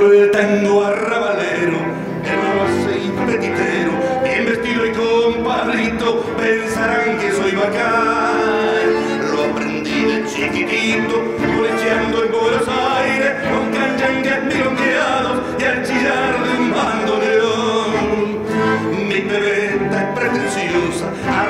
el tango arrabalero, el roce y petitero, bien vestido y compadrito, pensarán que soy bacán. Lo aprendí de chiquitito, colecheando en Buenos Aires, con canyangues milongueados y al chillar de un bandoneón. Mi bebeta es pretenciosa,